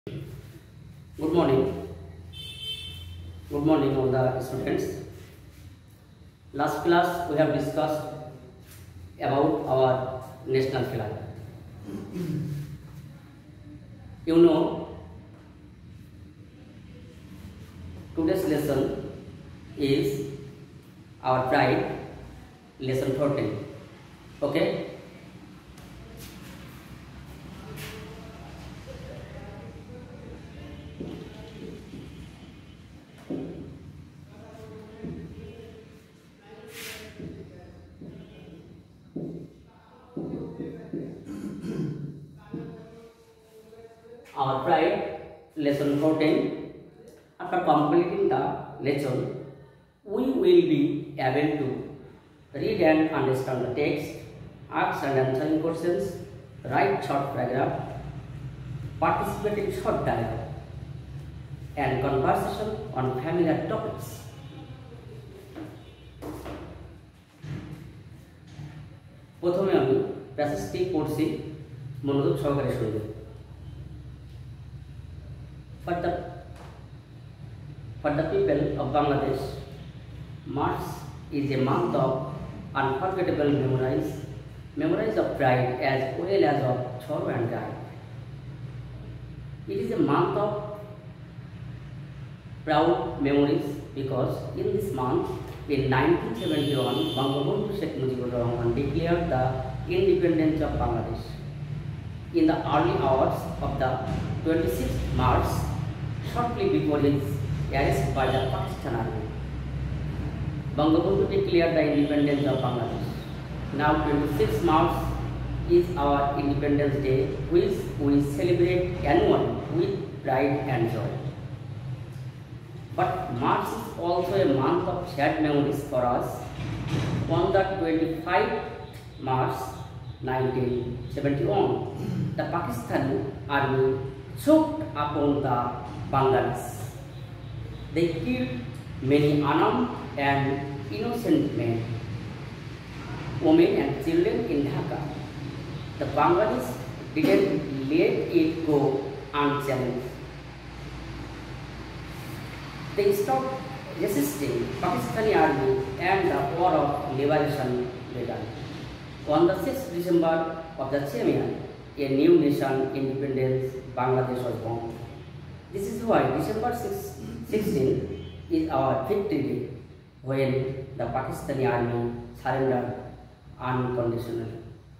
Good morning. Good morning, all the students. Last class we have discussed about our national flag. You know, today's lesson is our pride, lesson 14. Okay? Our pride, lesson 14. After completing the lesson, we will be able to read and understand the text, ask and answering questions, write short paragraph, participate in short dialogue, and conversation on familiar topics. প্রথমে আমি প্যাসেজটি পড়ছি, মনোযোগ সহকারে শুনবেন। For the people of Bangladesh, March is a month of unforgettable memories of pride as well as of sorrow and grief. It is a month of proud memories because in this month, in 1971, Bangabandhu Sheikh Mujibur Rahman declared the independence of Bangladesh. In the early hours of the 26th March, shortly before his arrest by the Pakistan Army, Bangabandhu declared the independence of Bangladesh. Now 26 March is our Independence Day, which we celebrate annually with pride and joy. But March is also a month of sad memories for us. On the 25th March 1971, the Pakistani army choked upon the Bangladesh. They killed many unarmed and innocent men, women and children in Dhaka. The Bangladesh didn't let it go unchallenged. They stopped resisting Pakistani army and the war of liberation began. On the 6th December of the same year, a new nation, independence, Bangladesh was born. This is why December 16 is our victory day, when the Pakistani army surrendered unconditionally.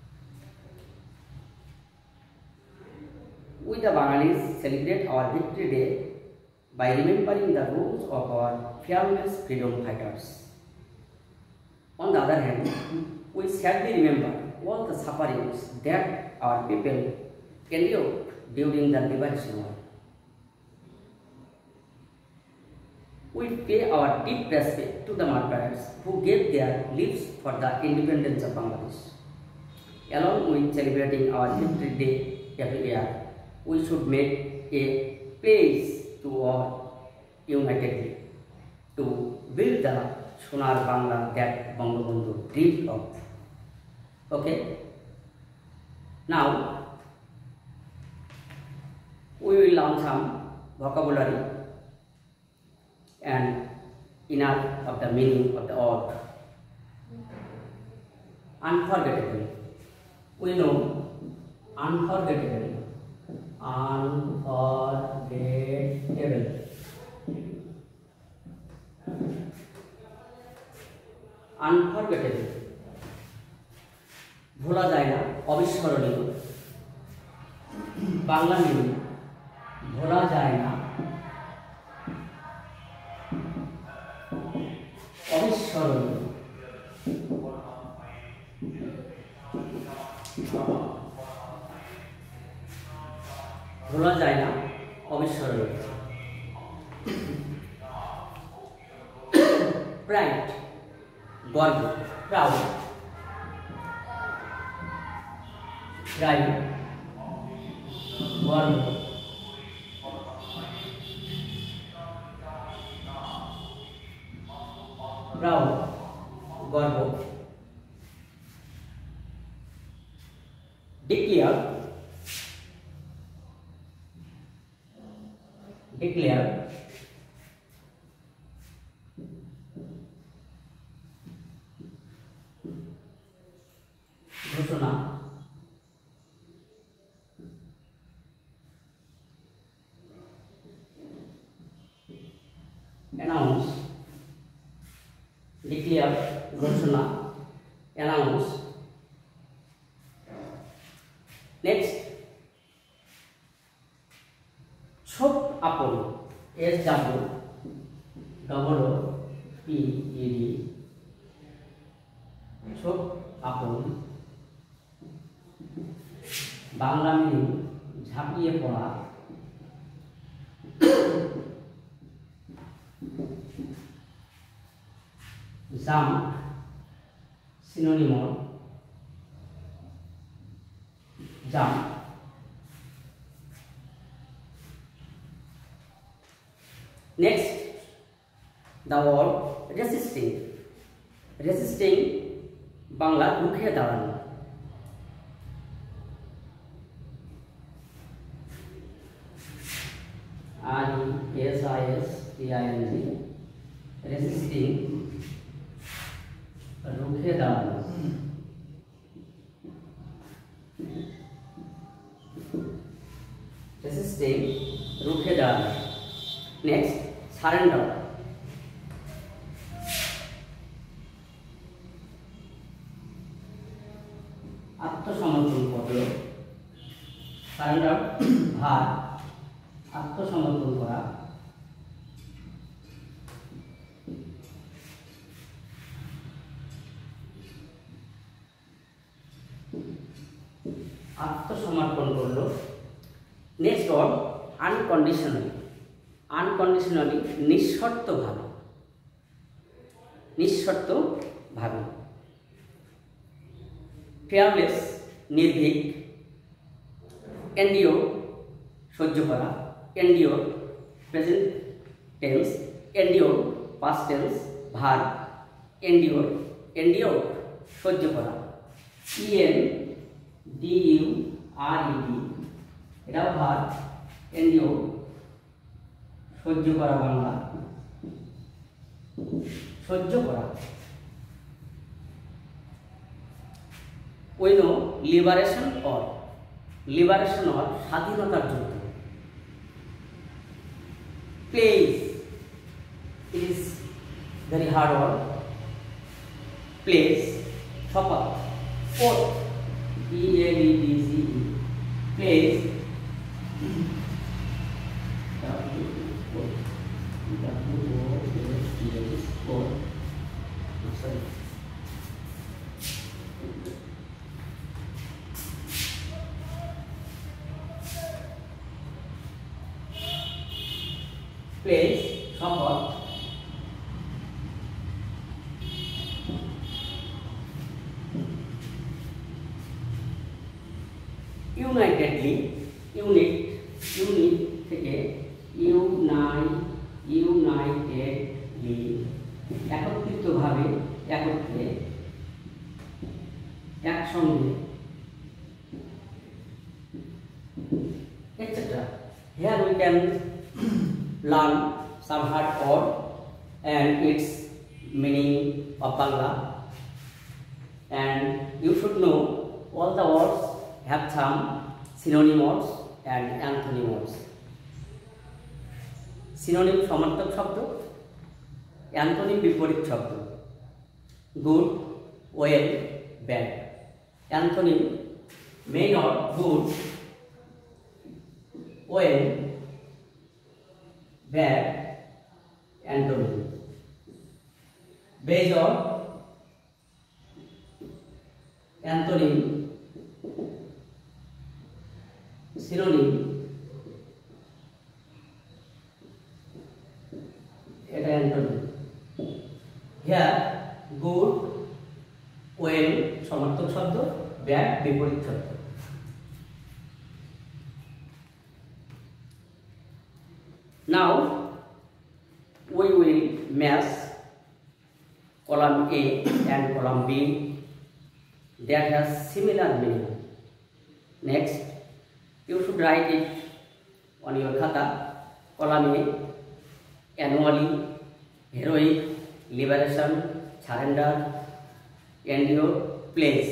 We the Bengalis celebrate our victory day by remembering the roles of our fearless freedom fighters. On the other hand, we sadly remember all the sufferings that our people endured during the liberation war. We pay our deep respect to the martyrs who gave their lives for the independence of Bangladesh. Along with celebrating our victory day every year, we should make a pledge to all unitedly to build the Sonar Bangla that Bangabandhu dreamed of. Okay? Now, we will learn some vocabulary and inner of the meaning of the word. Unforgettable. We know unforgettable. Unforgettable. Unforgettable. ভোলা যায় না, অবিস্মরণীয়। Bangla meaning ভোলা যায় না, অবিস্মরণীয়। ভোলা যায় না, অবিস্মরণীয়। Pride গর্ব, প্রাউড। প্রাইড গর্ব। প্রাউড গর্ব। ডিক্লেয়ার declare ঘোষণা announce declare ঘোষণা announce next ছোট আপন SWOOPED ছোট আপন বাংলা মিনিং ঝাঁপিয়ে পড়া jump synonym jump next the word resisting Bangla রুখে দাঁড়ানো RESISTING resisting রুখে দাঁড়ানো resisting রুখে দাঁড়ানো next surrender আত্মসমর্পণ করলো সারেন্ডার ভার আত্মসমর্পণ করা আত্মসমর্পণ করলো নেক্সট ওয়ার্ড আনকন্ডিশনালি নিঃশর্তভাবে ফেয়ারলেস নির্ভীক এন্ডিওর সহ্য করা endure present tense endure past tense ভার এন্ডিওর সহ্য করা ENDURED এটাও ভার এন্ডিওর সহ্য করা বাংলা সহ্য করা we know liberation or স্বাধীনতার যুদ্ধ please it is very hard word place শপথ oath EADCE place place শপথ ইউনাইটেডলি ইউনিট থেকে ইউনাইটেডলি একত্রিতভাবে একত্রে একসঙ্গে etc. Here we can learn some hard word and its meaning of Bangla, and you should know all the words have some synonyms and antonyms. Synonym সমার্থক শব্দ, antonym বিপরীত শব্দ। Good, well, bad. Antonym may not, good, well, bad, antonym. Based on antonym, synonym, এটা antonym. Here good, well সমার্থক শব্দ, bad বিপরীত শব্দ। Now we will match column A and column B that has similar meaning. Next, you should write it on your khata column A annually, heroic, liberation, surrender, endure, place.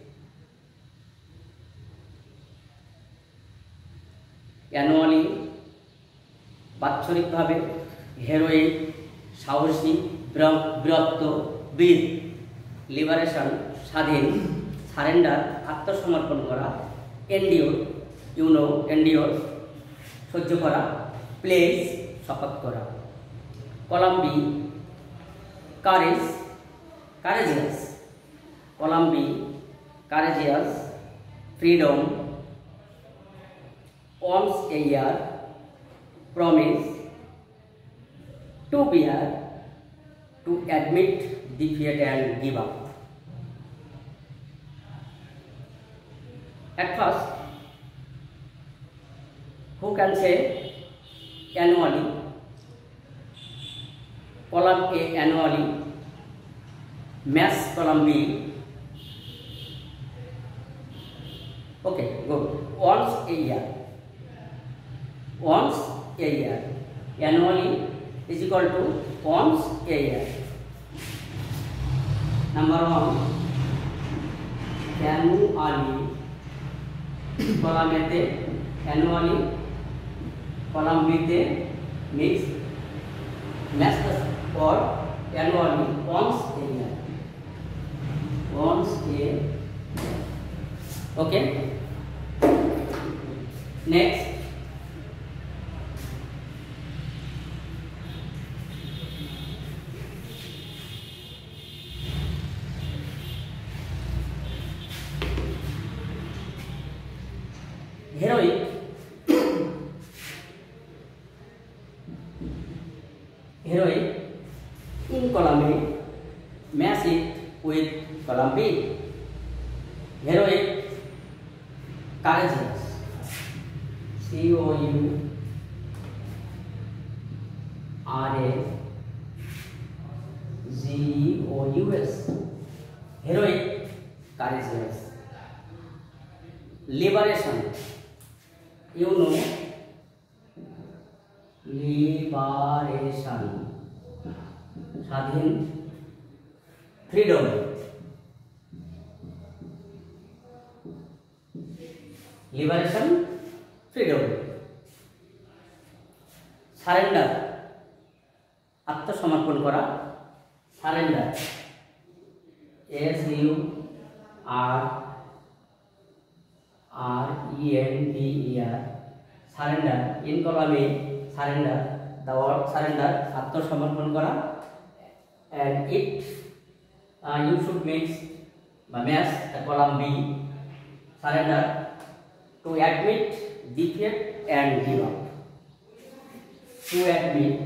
Annually বাৎসরিকভাবে, heroic সাহসী, বীরত্ব, বীর, liberation স্বাধীন, surrender আত্মসমর্পণ করা, endure endure সহ্য করা, place শপথ করা। Column B courageous, column B courageous, freedom, once a year, promise, to bear, to admit defeat and give up. At first, who can say annually? Column A annually, mass column B. Okay, good. Once a year. Once a year. Annually is equal to once a year. Number 1, annually, column A te annually, column B te mix, match or annually once a year. Once a year. Okay. Next, heroic, in column A, match it with column B. Heroic, courageous, COURAGEOUS, heroic, courageous. Liberation, liberation, স্বাধীন, freedom, liberation, freedom. Surrender আত্মসমর্পণ করা, surrender SURRENDER, surrender, in column A surrender, the word surrender আত্মসমর্পণ করা, and it you should mix বা match the column B, surrender, to admit defeat and give up. To admit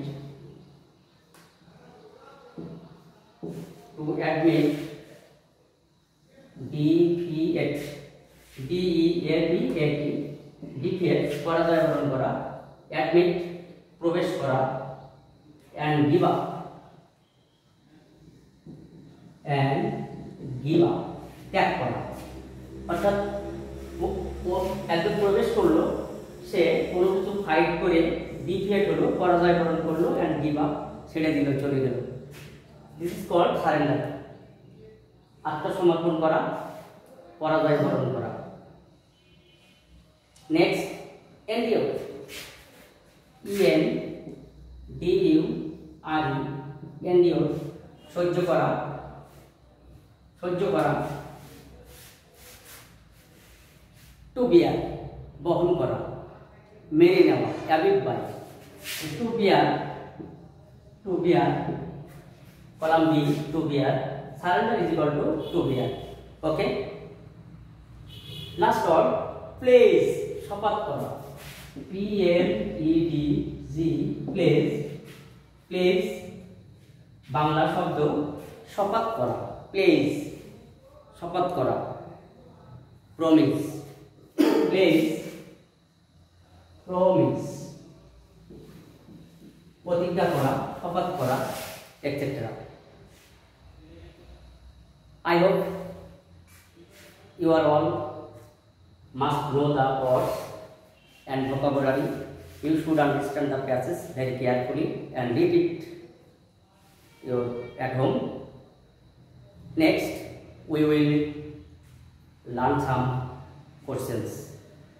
defeat, DEABAT, defeat পরাজয় বরণ করা, admit প্রবেশ করা, and give up ত্যাগ করা। অর্থাৎ একজন প্রবেশ করলো, সে কোনো কিছু ফাইট করে ডিফিট হলো, পরাজয় বরণ করলো, অ্যান্ড গিভ আপ ছেড়ে দিল, চলে গেল। দিস ইজ কল্ড সারেন্ডার, আত্মসমর্পণ করা, পরাজয় বরণ করা। নেক্সট, এন্ডিওর, ENDURE, এন্ডিওর সহ্য করা, টু বিয়ার বহন করা, মেনে নেওয়া, abide by, to bear column B, to bear, surrender is equal to bear. Okay, last word place, শপথ করা, PLEDG, প্লেস বাংলা শব্দ শপথ করা, প্লেস শপথ করা, প্রমিস, প্লেস প্রমিস প্রতিজ্ঞা করা, শপথ করা, etcetera. I hope you are all must know the words and vocabulary You should understand the passage very carefully and read it at home. Next, we will learn some questions.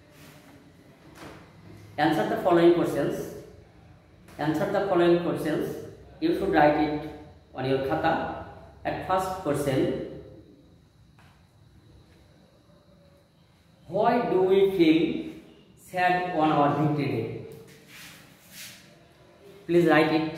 Answer the following questions. Answer the following questions. You should write it on your khata. At first question, why do we feel sad on our victory day? Please write it.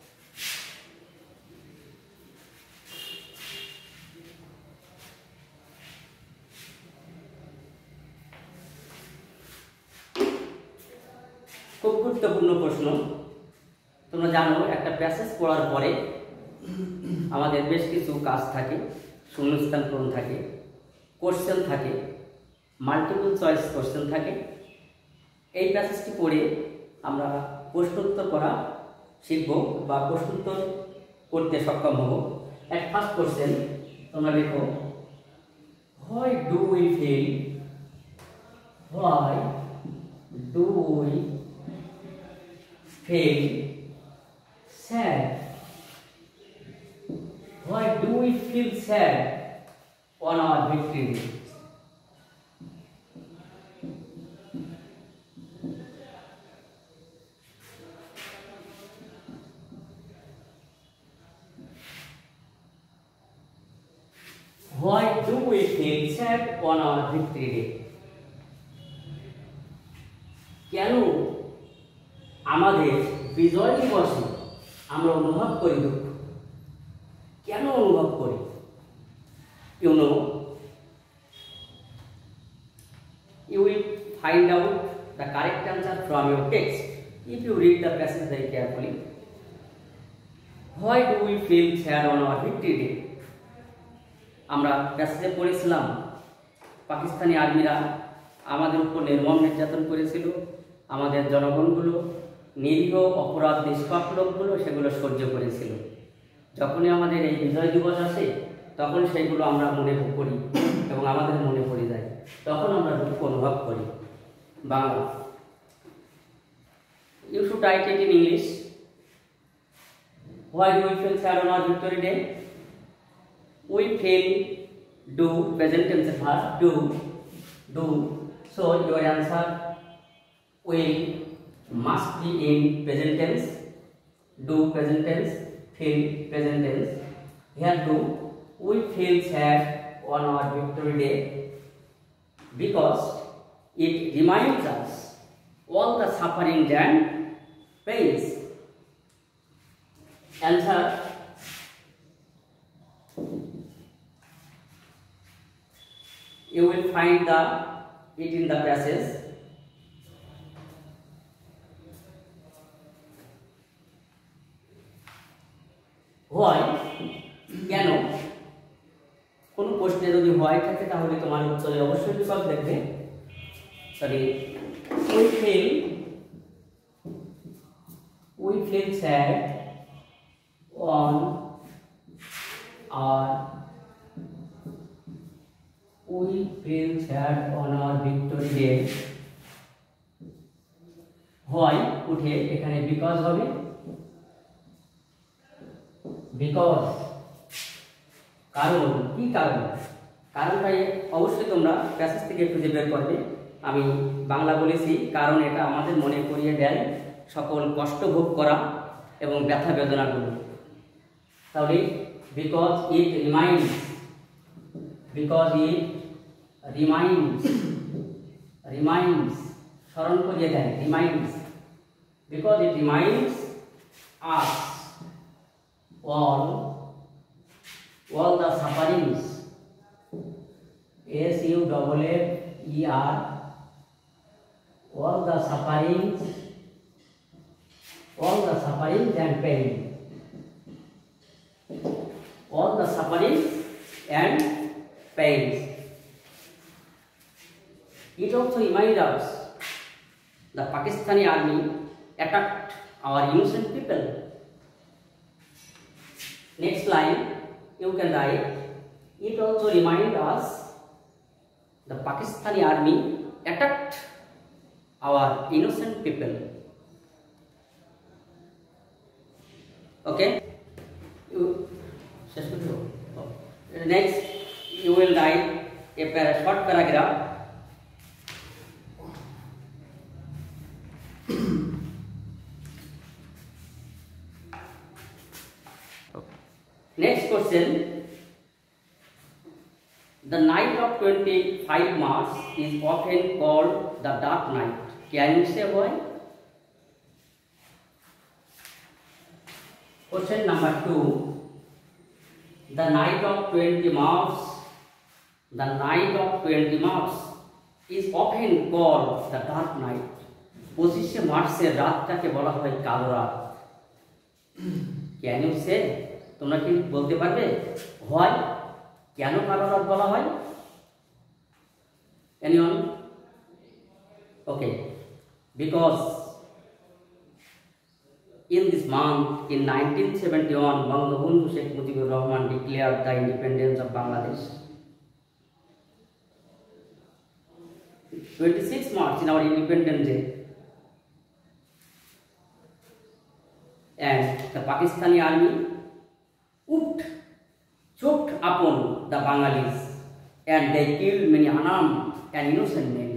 খুব গুরুত্বপূর্ণ প্রশ্ন। তোমরা জানো একটা passage পড়ার পরে আমাদের বেশ কিছু কাজ থাকে, শূন্যস্থান পূরণ থাকে, কোশ্চেন থাকে, মাল্টিপল চয়েস কোশ্চেন থাকে। এই প্যাসেজটি পড়ে আমরা প্রশ্নোত্তর করা শিখব বা প্রশ্নোত্তর করতে সক্ষম হব। এক ফার্স্ট কোশ্চেন তোমরা দেখো, why do we feel sad? Why do we feel sad on our victory day? Why do we feel sad on our victory day? কেন আমাদের বিজয় দিবসে আমরা অনুভব করি দুঃখ? কেন অনুভব করি? You know, you will find out the correct answer from your text if you read the passage very carefully. Why do we feel sad on our victory day? আমরা প্যাসেজে পড়েছিলাম পাকিস্তানি আর্মিরা আমাদের উপর নির্মম নির্যাতন করেছিল, আমাদের জনগণগুলো, নিরীহ অপরাধ নিষ্পাপ লোকগুলো সেগুলো সহ্য করেছিল। যখনই আমাদের এই বিজয় দিবস আসে তখন সেইগুলো আমরা মনে করি এবং আমাদের মনে পড়ে যায়, তখন আমরা দুঃখ অনুভব করি। Bangla, you should write it in English. Why do we feel sad on our victory day? We feel, do, present tense verb, do. So your answer will must be in present tense. Do present tense, feel present tense. Here do, we feel sad on our victory day because it reminds us all the suffering and pains. Answer, you will find it in the passage. Why? কেন? কোন প্রশ্নে যদি why থাকে তাহলে তোমার উত্তরে অবশ্যই বিকল্প দেখবে। Sorry, we feel sad on our victory day. Why উঠে এখানে because হবে, because কারণ। কি কারণ? কারণটা অবশ্যই তোমরা প্যাসেজ থেকে খুঁজে বের করবে। আমি বাংলা বলেছি কারণ এটা আমাদের মনে করিয়ে দেয় সকল কষ্ট ভোগ করা এবং ব্যথা বেদনাগুলো। তাহলে because it reminds স্মরণ করিয়ে দেয়, reminds, because it reminds us all the sufferings, SUFFER, all the sufferings and pain, all the sufferings and pains. It also reminds us the Pakistani army attacked our innocent people. Next line you can write, it also reminds us the Pakistani army attacked our innocent people. Okay, you next you will write a short paragraph. Next question. The night of 25 March is often called the dark night. Can you say why? Question number 2. The night of 20 March. The night of 20 March is often called the dark night. 25 মার্চের রাতটাকে বলা হয় কালো রাত। Can you say? তোমরা কি বলতে পারবে হয় কেন কালো রাত বলা হয়? Anyone? Okay, because in this month in 1971 Bangabandhu Sheikh Mujibur Rahman declared the independence of Bangladesh. 26 March in our Independence Day, and the Pakistani army choked upon the Bengalis, and they killed many unarmed and innocent men.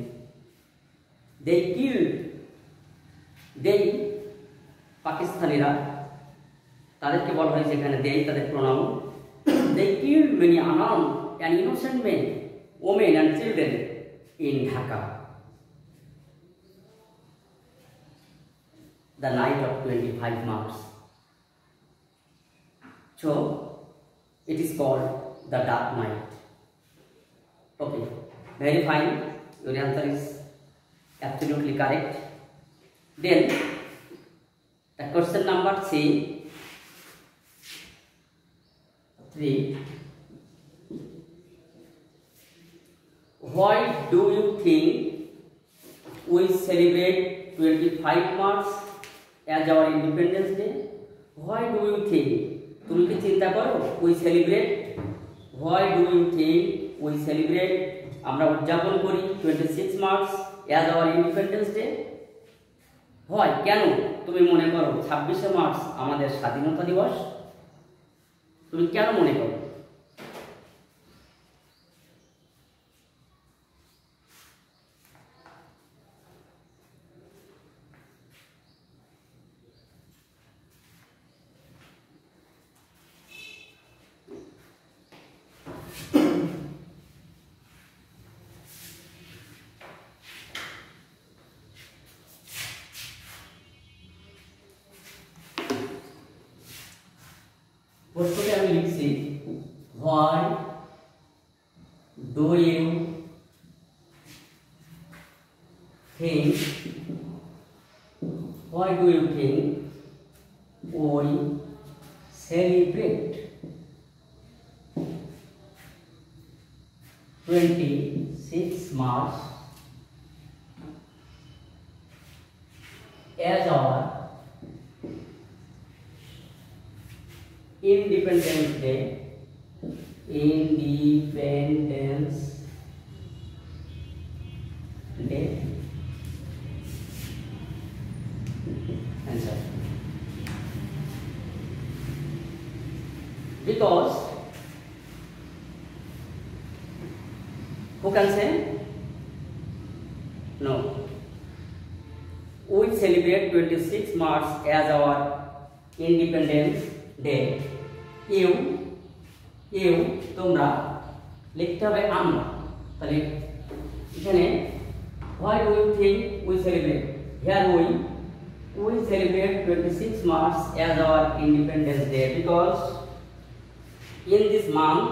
Pakistanira তাদেরকে বলা হয় যেখানে দেই তাদের pronoun, they killed many unarmed and innocent men, women and children in Dhaka. The night of 25 March. So it is called the dark night. Okay, very fine. Your answer is absolutely correct. Then the question number 3. Why do you think we celebrate 25 March as our Independence Day? Why do you think? তুমি কি চিন্তা করো we celebrate? Why do you think we celebrate? আমরা উদযাপন করি 26 March as our Independence Day? হয় কেন তুমি মনে করো 26শে মার্চ আমাদের স্বাধীনতা দিবস? তুমি কেন মনে করো? প্রশ্নটা আমি লিখছি why do you think we celebrate 26 March as our Independence Day? Independence Day. Answer. Because who can say? No. We celebrate 26 March as our Independence Day. You তোমরা লিখতে হবে আমরা, তাহলে এখানে why do you think we celebrate? Here we celebrate 26 March as our Independence Day because in this month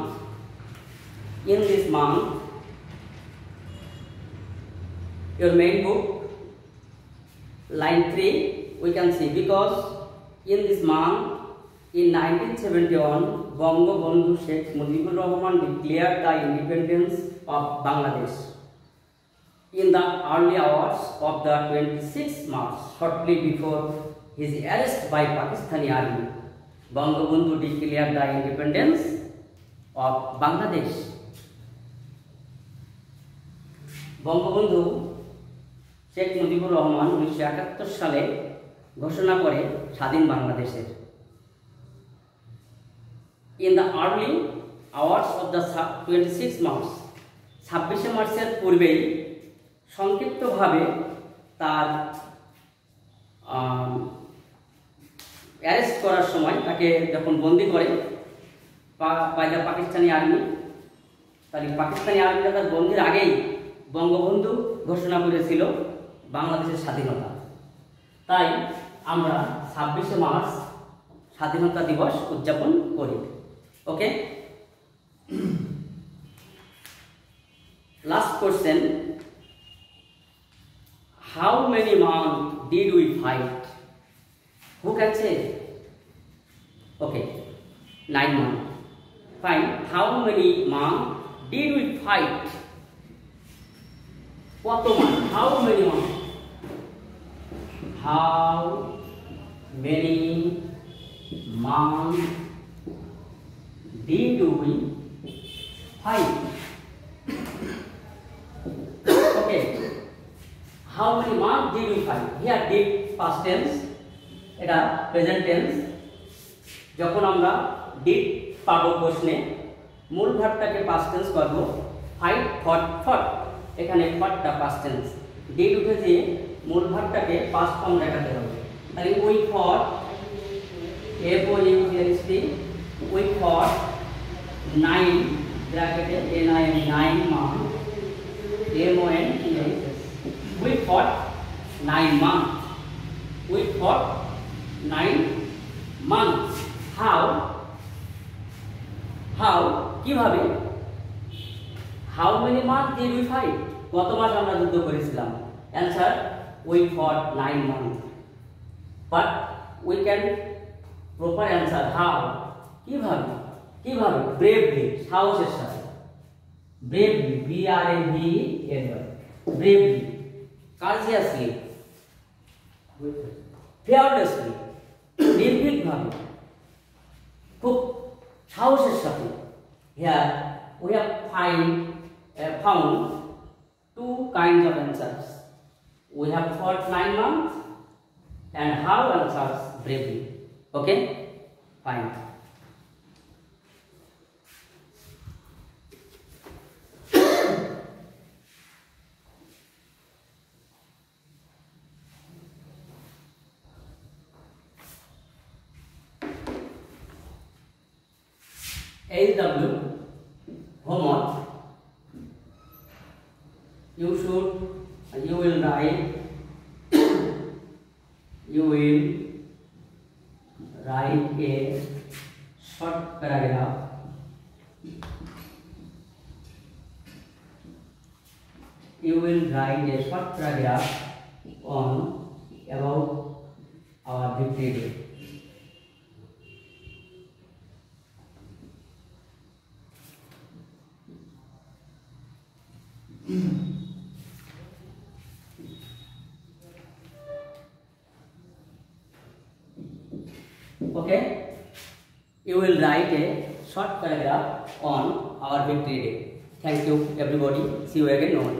your main book line 3 we can see because in this month in 1971 Bangabandhu Sheikh Mujibur Rahman declared the independence of Bangladesh. In the early hours of the 26th March, shortly before his arrest by Pakistani army, Bangabandhu declared the independence of Bangladesh. Bangabandhu Sheikh Mujibur Rahman 1971 সালে ঘোষণা করে স্বাধীন বাংলাদেশের। in the early hours of the 26 March, 26 মার্চের পূর্বেই সংক্ষিপ্তভাবে তার arrest করার সময়, তাকে যখন বন্দি করে পাকিস্তানি আর্মি, তাহলে পাকিস্তানি আর্মিরা তার বন্দির আগেই বঙ্গবন্ধু ঘোষণা করেছিল বাংলাদেশের স্বাধীনতা। তাই আমরা 26 মার্চ স্বাধীনতা দিবস উদযাপন করি। Okay, last question, how many month did we fight? Who can say? Okay, 9 months. Fine. How many months did we fight? What month? How many months? How many months did we fight? Okay. How many months did we fight? Here did past tense, এটা present tense. যখন আমরা did পাবো প্রশ্নে, মূল ভার্বটাকে past tense করব। Fight, fought, fought, এখানে ফটটা past tense. Did উঠে দিয়ে মূল ভার্বটাকে পাস্ট ফর্ম দেখাতে হবে। তাহলে উই ফট, FOUGHT, উই ফট 9 ব্র্যাকেটে NIN 9 months, MONTHS, উই ফট 9 months, উই ফট 9 months. How কিভাবে? How many months did we fight? কত মাস আমরা যুদ্ধ করেছিলাম? Answer, we fought 9 months. But we can proper answer how? কিভাবে? Bravely, সাহসের সাথে। Bravely, BRAVELY, bravely, courageously, fearlessly, নির্ভীকভাবে, খুব সাহসের সাথে। Here we have found two kinds of answers. We have fought 9 months and how answers bravely. Okay, fine. HW homework. You will write a short paragraph on about our victory day. Okay, you will write a short paragraph on our victory day. Thank you everybody. See you again.